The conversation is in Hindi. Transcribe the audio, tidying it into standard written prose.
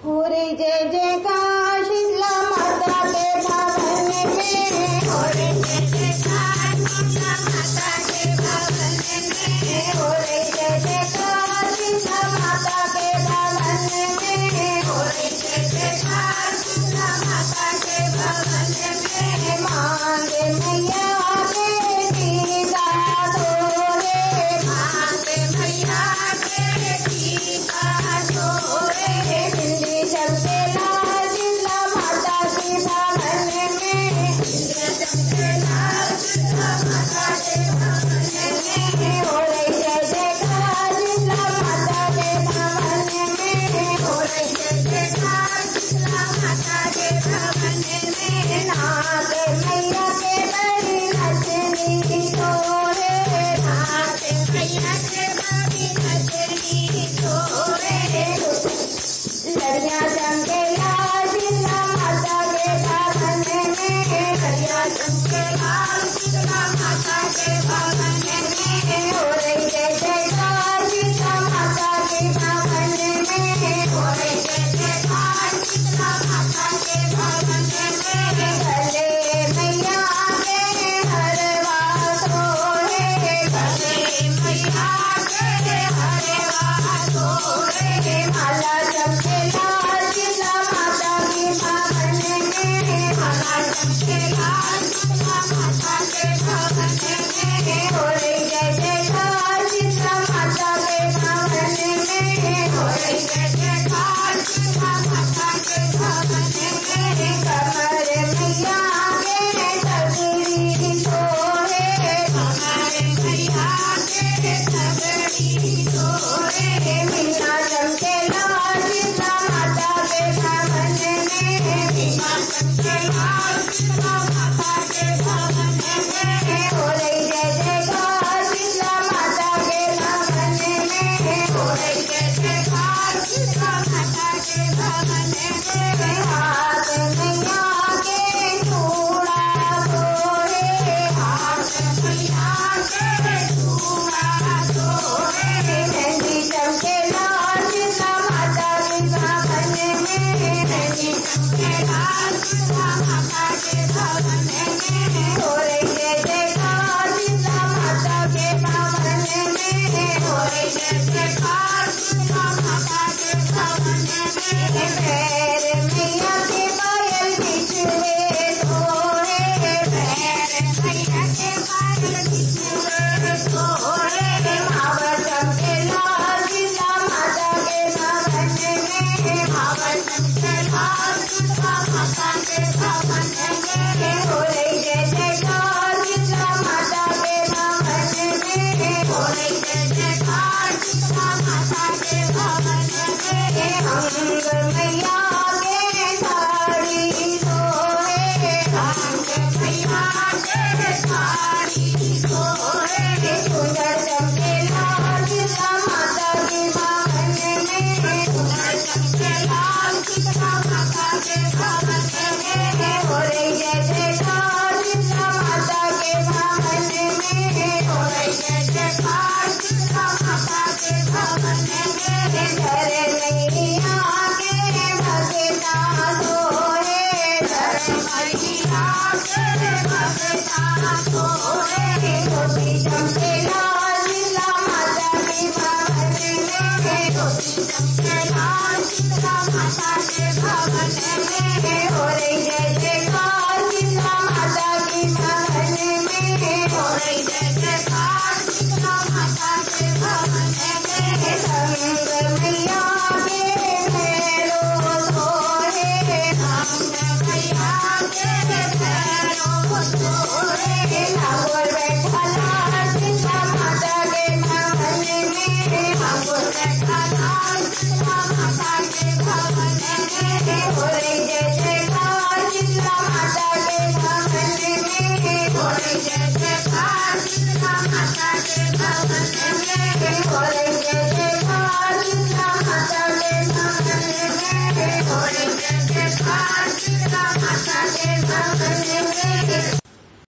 हो रे जय जयकार शीतला माता के भवन में, हो रे जय जयकार शीतला माता के भवन में, हो रे जय जयकार शीतला माता के भवन में, हो रे जय जयकार शीतला माता के भवन में। मांगे मैया बेटी का तोरे, मांगे मैया बेटी का तोरे, बिंदी चमके लाल शीतला माता के भवन में, बिंदी चमके लाल शीतला माता के भवन में, हो रे जय जयकार शीतला माता के भवन में, हो रे जय जयकार शीतला माता के भवन में। नाथ मैया के बड़ी नचनी तोरे, नाथ मैया के बड़ी नचनी तोरे, लड़िया चमके लाल शीतला माता के भवन में, लड़िया चमके लाल शीतला माता के भवन में, हो रे जय जयकार शीतला माता के भवन में, हो रे जय जयकार शीतला माता के भवन में। भले मैया के हरवा तोरे, भले मैया के हरवा तोरे, माला चमके लाल शीतला माता के भवन में, माला चमके लाल शीतला माता के भवन में, हो रे जय जयकार शीतला माता के भवन में, हो रे जय जयकार शीतला माता के भवन में। कमर मैया के तगड़ी तोरे, कमर मैया के तगड़ी तोरे, मीना चमके लाल शीतला माता के भवन में, मीना चमके लाल शीतला माता के भवन में, हो रे जय जयकार शीतला माता के भवन में, हो रे जय जयकार शीतला माता के भवन में। हाथ मैया के चूड़ा तोरे, हाथ मैया के चूड़ा तोरे, मेहंदी चमके लाल शीतला माता के भवन में, मेहंदी चमके लाल शीतला माता के भवन में, हो रे जय जयकार शीतला माता के भवन में, हो रे जय जयकार शीतला माता के भवन में। पैर मैया के पायल बिछुए तोरे, पैर मैया के पायल बिछुए तोरे, मावर चमके लाल शीतला माता के भवन में, मावर चमके लाल शीतला माता के भवन में, हो रे जय जयकार शीतला माता के भवन में, हो रे जय जयकार शीतला माता के भवन में। अंग मैया के साड़ी तोरे, अंग मैया के साड़ी तोरे, सुंदर चमके लाल शीतला माता के भवन में, सुंदर चमके लाल शीतला माता के भवन में, हो रे जय जयकार शीतला माता के भवन में, हो रे जय जयकार शीतला माता के भवन में। धर मैया के भगता तोरे, धर मैया के भगता तोरे, धोती चमके लाल शीतला माता के भवन में, धोती चमके लाल शीतला माता के भवन में,